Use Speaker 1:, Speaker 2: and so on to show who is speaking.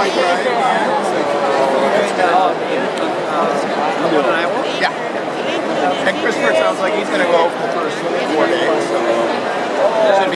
Speaker 1: Yeah. And Christopher sounds like he's going to go for the first 4 days. So.